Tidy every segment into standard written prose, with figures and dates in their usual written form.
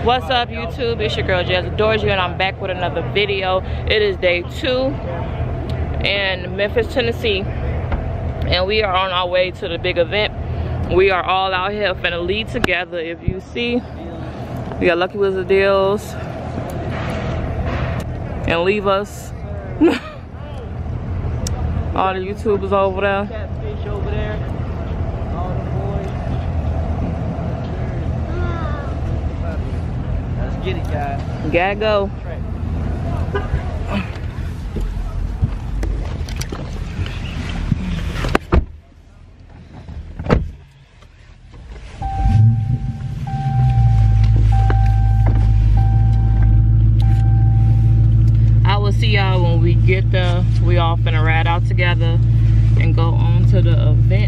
What's up, YouTube? It's your girl Jazzy Dorji, and I'm back with another video. It is day 2 in Memphis, Tennessee, and we are on our way to the big event. We are all out here finna lead together. If you see, we got Lucky Wizard Deals and Leave Us. All the YouTubers over there. Catfish over there. All the boys. Let's get it, guys. Gotta go. I will see y'all when we get there. We all finna ride out together and go on to the event.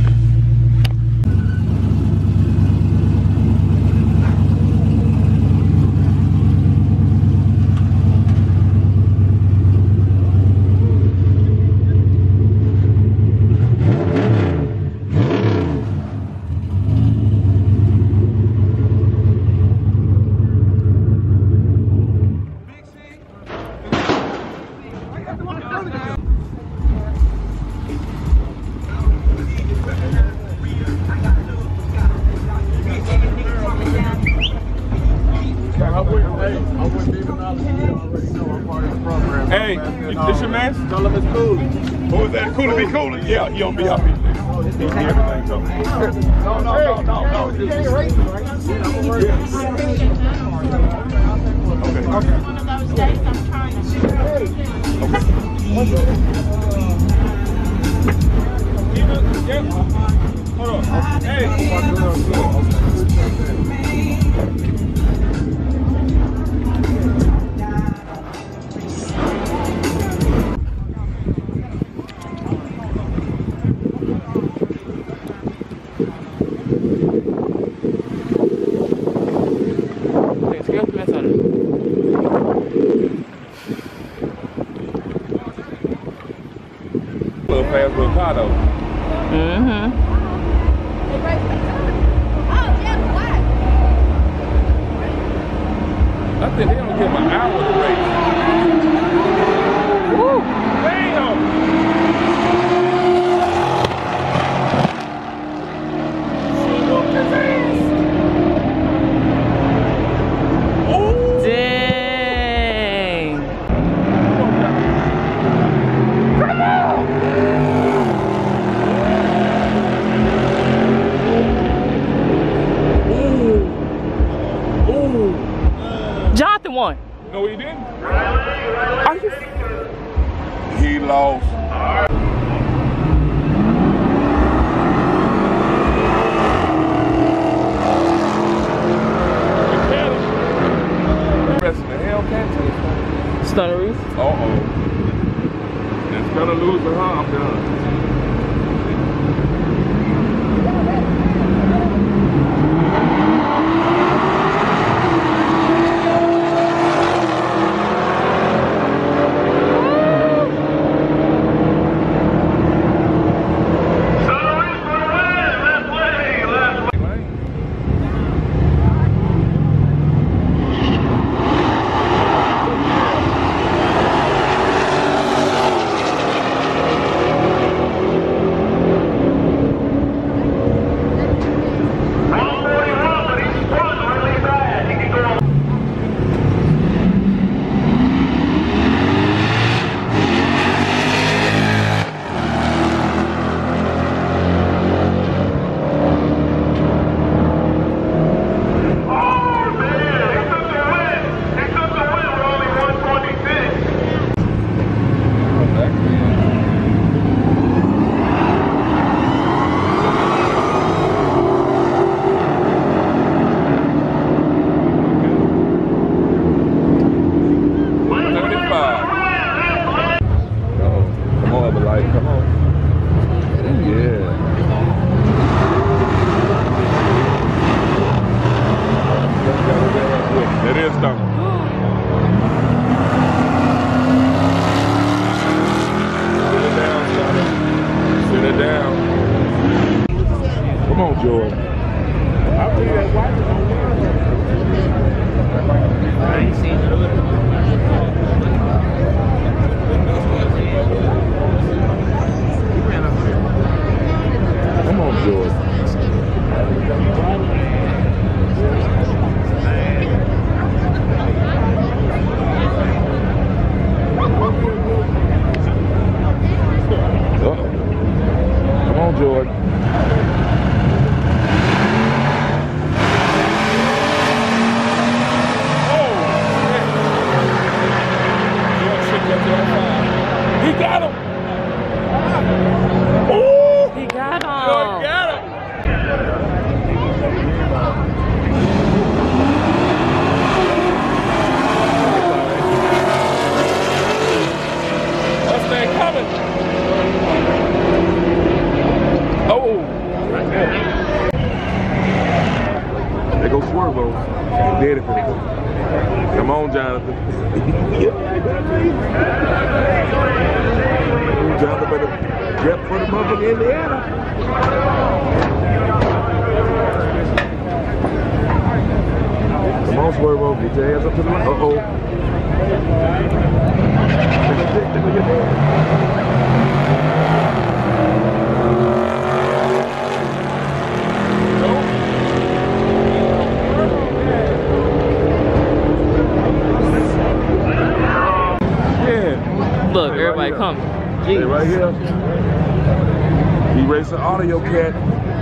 Hey, this your man? Tell him it's cool. Who is that? Cool to be cool? Yeah, he don't be up here. Everything so. No. You can't erase it, right? Okay. One of those days I'm trying to do. Yeah. Hold on. Hey. Little fast little car though. I think they don't give him an hour to race. Woo! Damn! She whooped his ass! Ooh! Dang! Come on! Jonathan won. No, he didn't. Are you? He lost. Rest of the Hellcat too. Stunner Reef. Uh-oh. Instead of losing her, I'm done. Come on, Jordan. I believe that white is on there. I ain't seen it. Come on, George. Come on, George. He got him. Oh! He got him. George got him. Mustang coming. Oh! There goes Swervo. Dead it for him. Come on, Jonathan. Jonathan better get for the motherfucker Indiana. Come on, Swervo. Get your hands up to the line. Uh-oh. Look, everybody come. Hey, right here. He racing Audio Cat.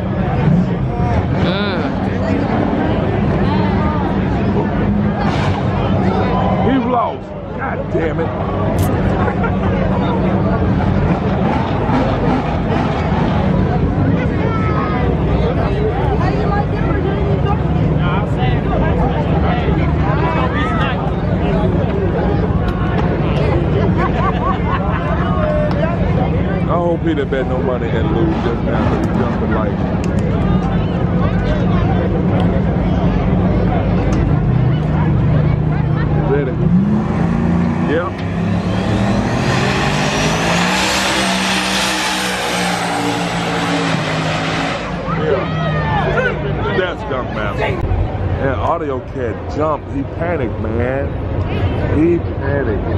He's lost. God damn it. I hope he didn't bet no money and lose just now because he's jumping like. Ready? Yep. Yeah. That's Skunk Master. And Audio Cat jumped. He panicked, man. He panicked.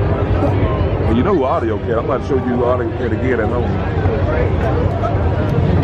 And you know who Audio Cat? I'm about to show you Audio Cat again at home.